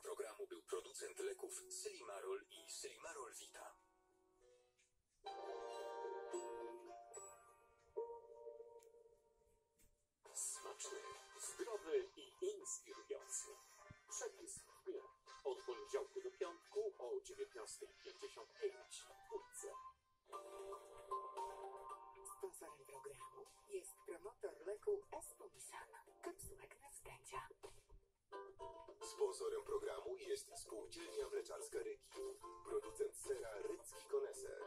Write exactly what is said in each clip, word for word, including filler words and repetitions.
programu był producent leków Sylimarol i Sylimarol Vita. Smaczny, zdrowy i inspirujący. Przepis w dniu. Od poniedziałku do piątku o dziewiętnasta pięćdziesiąt pięć w Twórce. Sponsorem programu jest promotor leku Estomisan, kapsułek na wstęcia. Sponsorem programu jest Spółdzielnia Mleczarska Ryki, producent sera Rycki Koneser.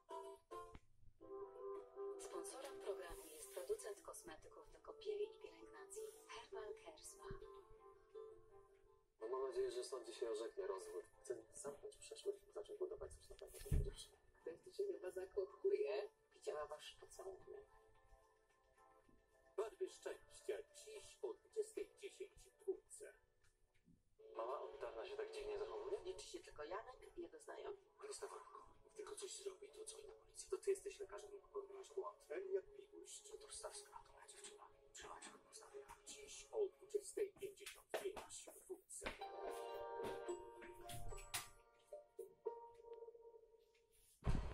Sponsorem programu jest producent kosmetyków do kąpieli i pielęgnacji Herbal Care Spa. No, mam nadzieję, że sąd dzisiaj orzeknie rozwód. Chcę zamknąć przeszłość i zacząć budować coś nowego. Ktoś tu się chyba zakochuje. Widziała wasz pocałunek. Barwy szczęścia dziś o dwudziestej dziesięć w Twórce. Mama od dawna się tak dziwnie zachowuje? Liczy się tylko Janek i jego znajomi. Krystoforko, jak tylko coś zrobi, to dzwoń na policję. To ty jesteś lekarzem i popełniłeś błąd. Ten jak miłość. To Stawska, to moja dziewczyna. Trzymaj się.